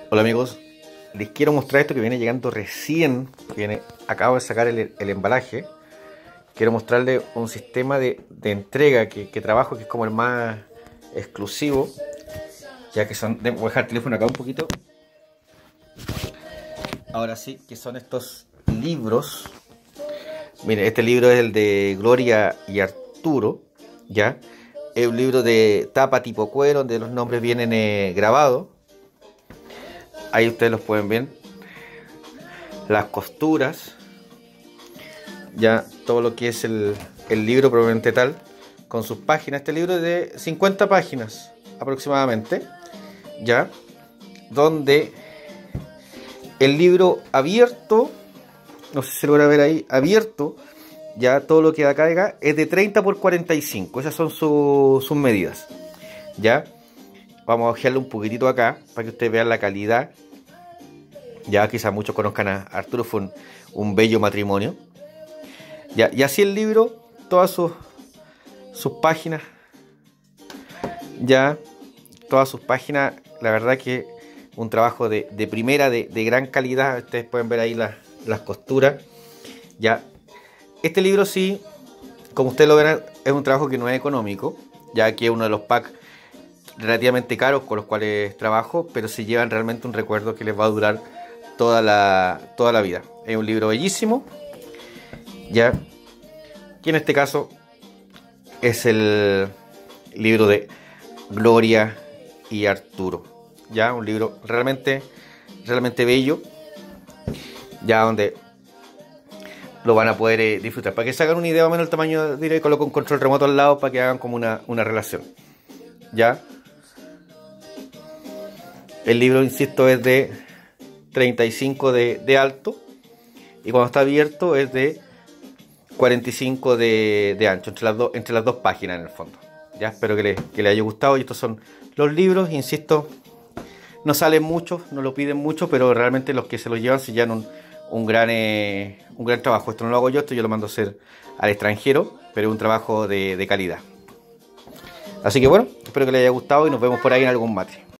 Hola amigos, les quiero mostrar esto que viene llegando recién, acabo de sacar el embalaje. Quiero mostrarles un sistema de entrega que trabajo, que es como el más exclusivo, ya que son, voy a dejar el teléfono acá un poquito. Ahora sí, que son estos libros. Miren, este libro es el de Gloria y Arturo, ¿ya? Es un libro de tapa tipo cuero, donde los nombres vienen grabados. Ahí ustedes los pueden ver. Las costuras, ya todo lo que es el libro propiamente tal, con sus páginas. Este libro es de 50 páginas aproximadamente, ya, donde el libro abierto, no sé si se logra ver ahí, abierto, ya todo lo que da carga es de 30 por 45, esas son sus medidas, ya. Vamos a ojearle un poquitito acá para que ustedes vean la calidad. Ya quizás muchos conozcan a Arturo, fue un bello matrimonio. Ya, y así el libro, todas sus páginas, ya, todas sus páginas, la verdad que un trabajo de primera, de gran calidad. Ustedes pueden ver ahí las costuras. Ya, este libro sí, como ustedes lo verán, es un trabajo que no es económico, ya que es uno de los packs relativamente caros con los cuales trabajo, pero se llevan realmente un recuerdo que les va a durar toda la vida. Es un libro bellísimo, ya, que en este caso es el libro de Gloria y Arturo, ya, un libro realmente bello, ya, donde lo van a poder disfrutar. Para que se hagan una idea más o menos el tamaño, diré, coloco un control remoto al lado para que hagan como una relación, ya. El libro, insisto, es de 35 de alto, y cuando está abierto es de 45 de ancho, entre las dos páginas en el fondo. Ya, espero que les haya gustado. Y estos son los libros, insisto, no salen muchos, no lo piden mucho, pero realmente los que se los llevan se llevan un gran trabajo. Esto no lo hago yo, esto yo lo mando a hacer al extranjero, pero es un trabajo de calidad. Así que bueno, espero que les haya gustado y nos vemos por ahí en algún mate.